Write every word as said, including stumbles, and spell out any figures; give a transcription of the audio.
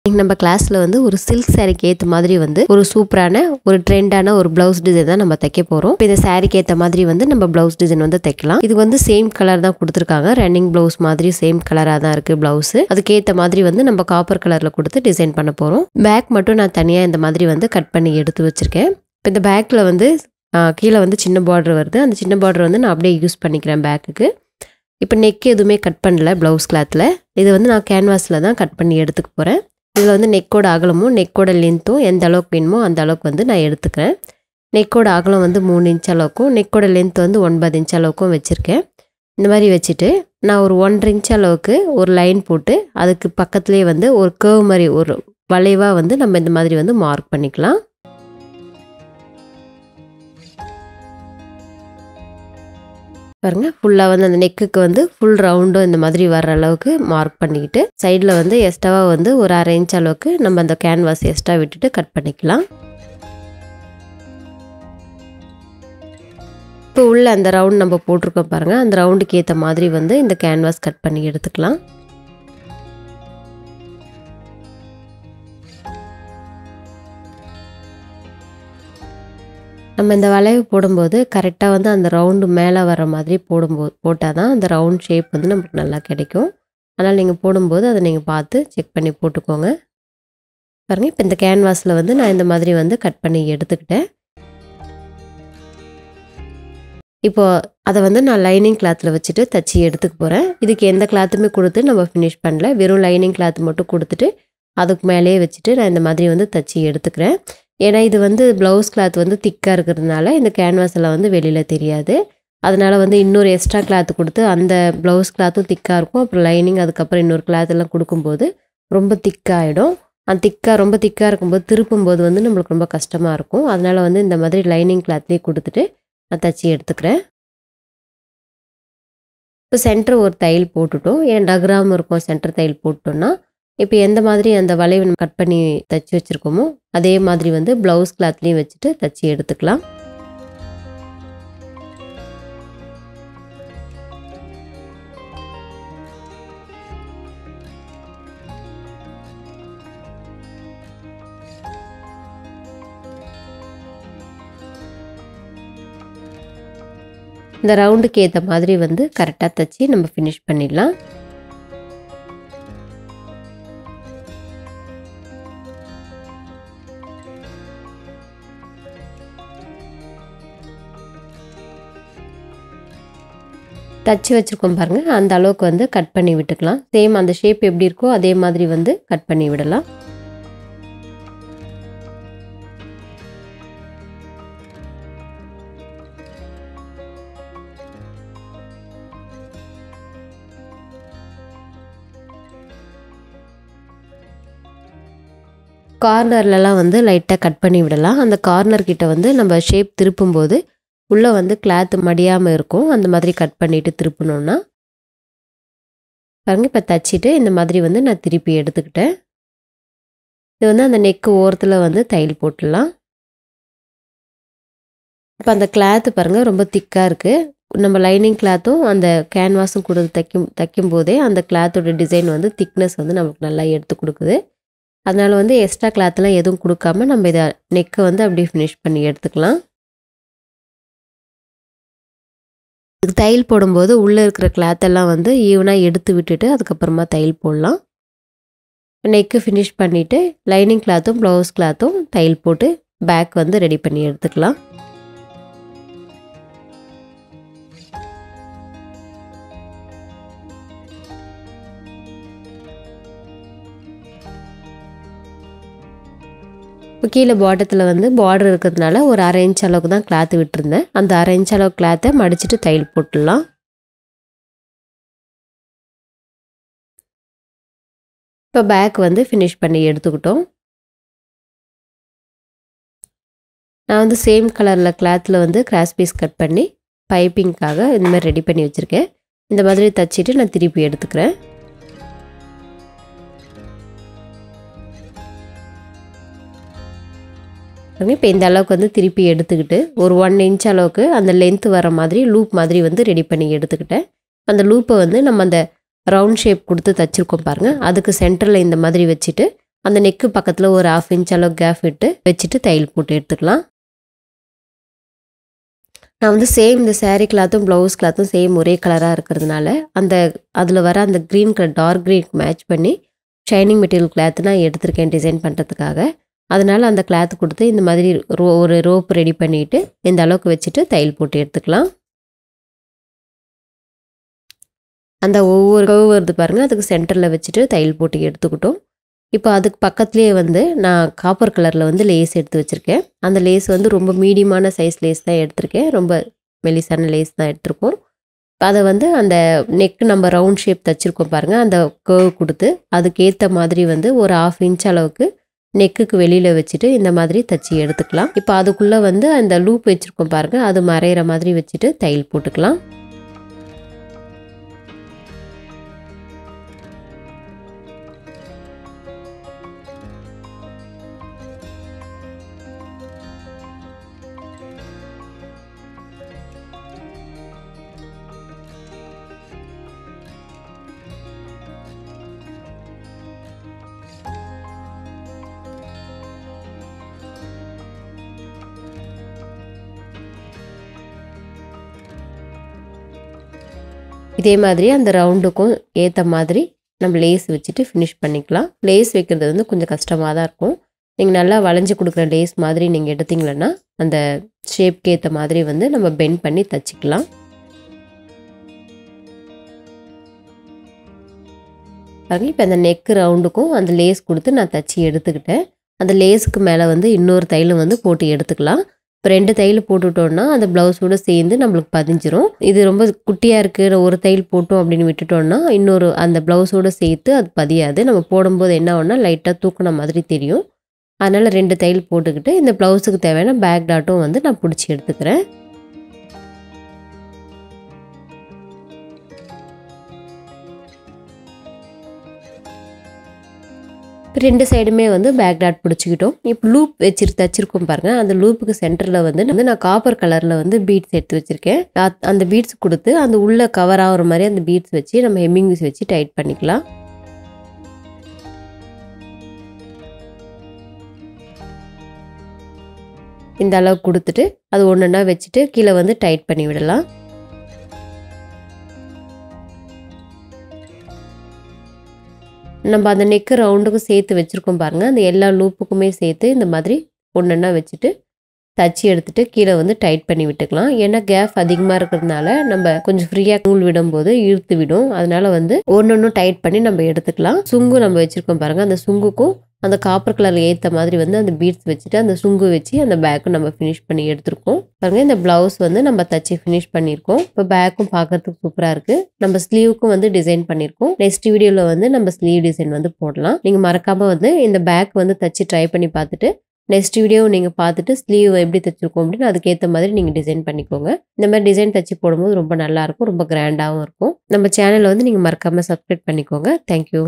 நம்ம கிளாஸ்ல வந்து ஒரு சில்க் சாரிக்கு ஏற்ற மாதிரி வந்து ஒரு சூப்பரான ஒரு ட்ரெண்டான ஒரு பிளவுஸ் டிசைன் தான் நம்ம தைக்க போகிறோம். இப்போ இந்த சாரிக்கு ஏற்ற மாதிரி வந்து நம்ம பிளவுஸ் டிசைன் வந்து தைக்கலாம். இது வந்து சேம் கலர் தான் கொடுத்துருக்காங்க. ரன்னிங் பிளவுஸ் மாதிரி சேம் கலராக தான் இருக்குது பிளவுஸ். அதுக்கேற்ற மாதிரி வந்து நம்ம காப்பர் கலரில் கொடுத்து டிசைன் பண்ண போகிறோம். பேக் மட்டும் நான் தனியாக இந்த மாதிரி வந்து கட் பண்ணி எடுத்து வச்சுருக்கேன். இப்போ இந்த பேக்கில் வந்து கீழே வந்து சின்ன பார்டர் வருது. அந்த சின்ன பார்டர் வந்து நான் அப்படியே யூஸ் பண்ணிக்கிறேன் பேக்குக்கு. இப்போ நெக் எதுவுமே கட் பண்ணல ப்ளவுஸ் கிளாத்தில். இது வந்து நான் கேன்வாஸில் தான் கட் பண்ணி எடுத்துக்க போகிறேன். இதில் வந்து நெக்கோட அகலமும் நெக்கோட லென்த்தும் எந்த அளவுக்கு வேணுமோ அந்த அளவுக்கு வந்து நான் எடுத்துக்கிறேன். நெக்கோட அகலம் வந்து மூணு இன்ச் அளவுக்கும் நெக்கோட லென்த் வந்து ஒன்பது இன்ச் அளவுக்கும் வச்சுருக்கேன். இந்த மாதிரி வச்சுட்டு நான் ஒரு ஒன்றரை இன்ச் அளவுக்கு ஒரு லைன் போட்டு அதுக்கு பக்கத்துலேயே வந்து ஒரு கர்வ் மாதிரி ஒரு வளைவாக வந்து நம்ம இந்த மாதிரி வந்து மார்க் பண்ணிக்கலாம். பாருங்க, ஃபுல்லாக வந்து அந்த நெக்குக்கு வந்து ஃபுல் ரவுண்டும் இந்த மாதிரி வர்ற அளவுக்கு மார்க் பண்ணிக்கிட்டு சைடில் வந்து எக்ஸ்ட்ராவாக வந்து ஒரு அரை இன்ச் அளவுக்கு நம்ம அந்த கேன்வாஸ் எக்ஸ்ட்ரா விட்டுட்டு கட் பண்ணிக்கலாம். இப்போ உள்ள அந்த ரவுண்ட் நம்ம போட்டிருக்கோம் பாருங்கள், அந்த ரவுண்டுக்கு ஏற்ற மாதிரி வந்து இந்த கேன்வாஸ் கட் பண்ணி எடுத்துக்கலாம். நம்ம இந்த வளைவு போடும்போது கரெக்டாக வந்து அந்த ரவுண்டு மேலே வர மாதிரி போடும்போது போட்டால் தான் அந்த ரவுண்ட் ஷேப் வந்து நமக்கு நல்லா கிடைக்கும். அதனால் நீங்கள் போடும்போது அதை நீங்கள் பார்த்து செக் பண்ணி போட்டுக்கோங்க. பாருங்கள், இப்போ இந்த கேன்வாஸில் வந்து நான் இந்த மாதிரி வந்து கட் பண்ணி எடுத்துக்கிட்டேன். இப்போது அதை வந்து நான் லைனிங் கிளாத்தில் வச்சுட்டு தச்சு எடுத்துக்க போகிறேன். இதுக்கு எந்த கிளாத்துமே கொடுத்து நம்ம ஃபினிஷ் பண்ணல. வெறும் லைனிங் கிளாத் மட்டும் கொடுத்துட்டு அதுக்கு மேலேயே வச்சுட்டு நான் இந்த மாதிரி வந்து தச்சு எடுத்துக்கிறேன். ஏன்னா இது வந்து ப்ளவுஸ் கிளாத் வந்து திக்காக இருக்கிறதுனால இந்த கேன்வாஸில் வந்து வெளியில் தெரியாது. அதனால் வந்து இன்னொரு எக்ஸ்ட்ரா கிளாத் கொடுத்து அந்த ப்ளவுஸ் கிளாத்தும் திக்காக இருக்கும். அப்புறம் லைனிங் அதுக்கப்புறம் இன்னொரு கிளாத் எல்லாம் கொடுக்கும்போது ரொம்ப திக்காகிடும். அந்த திக்காக ரொம்ப திக்காக இருக்கும்போது திருப்பும்போது வந்து நம்மளுக்கு ரொம்ப கஷ்டமாக இருக்கும். அதனால் வந்து இந்த மாதிரி லைனிங் கிளாத்லேயே கொடுத்துட்டு நான் தச்சு எடுத்துக்கிறேன். இப்போ சென்டர் ஒரு தையல் போட்டுட்டோம். ஏன் டக்ராம் இருக்கும் சென்டர் தையல் போட்டோம்னா இப்போ எந்த மாதிரி அந்த வளைவு நம்ம கட் பண்ணி தச்சு வச்சுருக்கோமோ அதே மாதிரி வந்து ப்ளவுஸ் கிளாத்லேயும் வச்சுட்டு தச்சு எடுத்துக்கலாம். இந்த ரவுண்டுக்கு ஏற்ற மாதிரி வந்து கரெக்டாக தச்சு நம்ம ஃபினிஷ் பண்ணிடலாம். தச்சு வச்சுருக்கோம் பாருங்கள், அந்த அளவுக்கு வந்து கட் பண்ணி விட்டுக்கலாம். சேம் அந்த ஷேப் எப்படி இருக்கோ அதே மாதிரி வந்து கட் பண்ணி விடலாம். கார்னர்லலாம் வந்து லைட்டாக கட் பண்ணி விடலாம். அந்த கார்னர் கிட்ட வந்து நம்ம ஷேப் திருப்பும்போது உள்ளே வந்து கிளாத் மடியாமல் இருக்கும். அந்த மாதிரி கட் பண்ணிவிட்டு திருப்பணுன்னா பாருங்க, இப்போ தச்சுட்டு இந்த மாதிரி வந்து நான் திருப்பி எடுத்துக்கிட்டேன். இது வந்து அந்த நெக்கு ஓரத்தில் வந்து தையல் போட்டுடலாம். இப்போ அந்த கிளாத்து பாருங்கள் ரொம்ப திக்காக இருக்குது. நம்ம லைனிங் கிளாத்தும் அந்த கேன்வாஸும் கூட தைக்கும் தைக்கும் போதே அந்த கிளாத்தோட டிசைன் வந்து திக்னஸ் வந்து நமக்கு நல்லா எடுத்து கொடுக்குது. அதனால் வந்து எக்ஸ்ட்ரா கிளாத்லாம் எதுவும் கொடுக்காம நம்ம இதை நெக்கை வந்து அப்படியே ஃபினிஷ் பண்ணி எடுத்துக்கலாம். இதுக்கு தையல் போடும்போது உள்ளே இருக்கிற கிளாத்தெல்லாம் வந்து ஈவனாக எடுத்து விட்டுட்டு அதுக்கப்புறமா தையல் போடலாம். நெக்கு ஃபினிஷ் பண்ணிவிட்டு லைனிங் கிளாத்தும் ப்ளவுஸ் கிளாத்தும் தையல் போட்டு பேக் வந்து ரெடி பண்ணி எடுத்துக்கலாம். இப்போ கீழே பாட்டத்தில் வந்து பார்டர் இருக்கிறதுனால ஒரு அரை இன்ச் அளவுக்கு தான் கிளாத்து விட்டுருந்தேன். அந்த அரை இன்ச் அளவுக்கு கிளாத்தை மடிச்சுட்டு தையல் போட்டுடலாம். இப்போ பேக் வந்து ஃபினிஷ் பண்ணி எடுத்துக்கிட்டோம். நான் வந்து சேம் கலரில் கிளாத்தில் வந்து கிராஸ் பீஸ் கட் பண்ணி பைப்பிங்காக இந்த மாதிரி ரெடி பண்ணி வச்சுருக்கேன். இந்த மாதிரி தச்சுட்டு நான் திருப்பி எடுத்துக்கிறேன். இப்போ இந்த அளவுக்கு வந்து திருப்பி எடுத்துக்கிட்டு ஒரு ஒன் இன்ச் அளவுக்கு அந்த லென்த்து வர மாதிரி லூப் மாதிரி வந்து ரெடி பண்ணி எடுத்துக்கிட்டேன். அந்த லூப்பை வந்து நம்ம அந்த ரவுண்ட் ஷேப் கொடுத்து தச்சுருக்கோம் பாருங்கள், அதுக்கு சென்டரில் இந்த மாதிரி வச்சுட்டு அந்த நெக்கு பக்கத்தில் ஒரு ஹாஃப் இன்ச் அளவு கேப் விட்டு வச்சுட்டு தையல் போட்டு எடுத்துக்கலாம். நான் வந்து சேம் இந்த சாரீ கிளாத்தும் ப்ளவுஸ் கிளாத்தும் சேம் ஒரே கலராக இருக்கிறதுனால அந்த அதில் வர அந்த க்ரீன் கலர் டார்க் க்ரீனுக்கு மேட்ச் பண்ணி ஷைனிங் மெட்டீரியல் கிளாத்து நான் எடுத்திருக்கேன் டிசைன் பண்ணுறதுக்காக. அதனால் அந்த கிளாத் கொடுத்து இந்த மாதிரி ரோ ஒரு ரோப் ரெடி பண்ணிவிட்டு இந்த அளவுக்கு வச்சுட்டு தையல் போட்டு எடுத்துக்கலாம். அந்த ஒவ்வொரு கவு வருது பாருங்கள், அதுக்கு சென்டரில் வச்சுட்டு தையல் போட்டு எடுத்துக்கிட்டோம். இப்போ அதுக்கு பக்கத்துலேயே வந்து நான் காப்பர் கலரில் வந்து லேஸ் எடுத்து வச்சுருக்கேன். அந்த லேஸ் வந்து ரொம்ப மீடியமான சைஸ் லேஸ் தான் எடுத்திருக்கேன், ரொம்ப மெலிசான லேஸ் தான் எடுத்திருக்கோம். அதை வந்து அந்த நெக் நம்ம ரவுண்ட் ஷேப் தைச்சிருக்கோம் பாருங்கள், அந்த கர்வ் கொடுத்து அதுக்கேற்ற மாதிரி வந்து ஒரு ஹாஃப் இன்ச் அளவுக்கு நெக்குக்கு வெளியில் வச்சுட்டு இந்த மாதிரி தைச்சி எடுத்துக்கலாம். இப்போ அதுக்குள்ளே வந்து அந்த லூப் வச்சுருக்கோம் பாருங்கள், அது மறையிற மாதிரி வச்சுட்டு தையல் போட்டுக்கலாம். இதே மாதிரி அந்த ரவுண்டுக்கும் ஏற்ற மாதிரி நம்ம லேஸ் வச்சுட்டு ஃபினிஷ் பண்ணிக்கலாம். லேஸ் வைக்கிறது வந்து கொஞ்சம் கஷ்டமாக தான் இருக்கும். நீங்கள் நல்லா வளைஞ்சி கொடுக்குற லேஸ் மாதிரி நீங்கள் எடுத்தீங்கன்னா அந்த ஷேப்க்கு ஏற்ற மாதிரி வந்து நம்ம பெண்ட் பண்ணி தச்சுக்கலாம். பாருங்க, இப்போ அந்த நெக் ரவுண்டுக்கும் அந்த லேஸ் கொடுத்து நான் தச்சு எடுத்துக்கிட்டேன். அந்த லேஸுக்கு மேலே வந்து இன்னொரு தையலும் வந்து போட்டு எடுத்துக்கலாம். இப்போ ரெண்டு தையல் போட்டுட்டோம்னா அந்த ப்ளவுஸோடு சேர்ந்து நம்மளுக்கு பதிஞ்சிரும். இது ரொம்ப குட்டியாக இருக்குது, ஒரு தையல் போட்டோம் அப்படின்னு விட்டுட்டோம்னா இன்னொரு அந்த ப்ளவுஸோடு சேர்த்து அது பதியாது. நம்ம போடும்போது என்ன ஆகும்னா லைட்டாக தூக்கின மாதிரி தெரியும். அதனால் ரெண்டு தையல் போட்டுக்கிட்டு இந்த ப்ளவுஸுக்கு தேவையான பேக் டாட்டும் வந்து நான் பிடிச்சி எடுத்துக்கிறேன். ரெண்டு சைடுமே வந்து பேக் டாட் பிடிச்சிக்கிட்டோம். இப்போ லூப் வச்சிரு தச்சிருக்கோம் பாருங்கள், அந்த லூப்புக்கு சென்டரில் வந்து வந்து நான் காப்பர் கலரில் வந்து பீட்ஸ் எடுத்து வச்சுருக்கேன். அந்த பீட்ஸ் கொடுத்து அந்த உள்ளே கவர் ஆகிற மாதிரி அந்த பீட்ஸ் வச்சு நம்ம ஹெம்மிங் பீஸ் வச்சு டைட் பண்ணிக்கலாம். இந்த அளவுக்கு கொடுத்துட்டு அது ஒன்று ஒன்றா வச்சுட்டு கீழே வந்து டைட் பண்ணி விடலாம். நம்ம அந்த நெக்கு ரவுண்டுக்கும் சேர்த்து வச்சுருக்கோம் பாருங்கள், அந்த எல்லா லூப்புக்குமே சேர்த்து இந்த மாதிரி ஒன்றொன்னா வச்சுட்டு தச்சு எடுத்துகிட்டு கீழே வந்து டைட் பண்ணி விட்டுக்கலாம். ஏன்னா கேப் அதிகமாக இருக்கிறதுனால நம்ம கொஞ்சம் ஃப்ரீயாக நூல் விடும்போது இழுத்து விடும். அதனால் வந்து ஒன்று ஒன்றும் டைட் பண்ணி நம்ம எடுத்துக்கலாம். சுங்கு நம்ம வச்சுருக்கோம் பாருங்கள், அந்த சுங்குக்கும் அந்த காப்பர் கலரில் ஏற்ற மாதிரி வந்து அந்த பீட்ஸ் வச்சுட்டு அந்த சுங்கு வச்சு அந்த பேக்கும் நம்ம ஃபினிஷ் பண்ணி எடுத்துருக்கோம் பாருங்கள். இந்த ப்ளவுஸ் வந்து நம்ம தச்சு ஃபினிஷ் பண்ணியிருக்கோம். இப்போ பேக்கும் பார்க்கறதுக்கு சூப்பராக இருக்குது. நம்ம ஸ்லீவுக்கும் வந்து டிசைன் பண்ணியிருக்கோம். நெக்ஸ்ட் வீடியோவில் வந்து நம்ம ஸ்லீவ் டிசைன் வந்து போடலாம். நீங்கள் மறக்காமல் வந்து இந்த பேக் வந்து தச்சு ட்ரை பண்ணி பார்த்துட்டு நெக்ஸ்ட் வீடியோ நீங்கள் பார்த்துட்டு ஸ்லீவ் எப்படி தைச்சிருக்கோம் அப்படின்னு அதுக்கேற்ற மாதிரி நீங்கள் டிசைன் பண்ணிக்கோங்க. இந்த மாதிரி டிசைன் தச்சு போடும்போது ரொம்ப நல்லாயிருக்கும், ரொம்ப கிராண்டாகவும் இருக்கும். நம்ம சேனலை வந்து நீங்கள் மறக்காமல் சப்ஸ்கிரைப் பண்ணிக்கோங்க. தேங்க்யூ.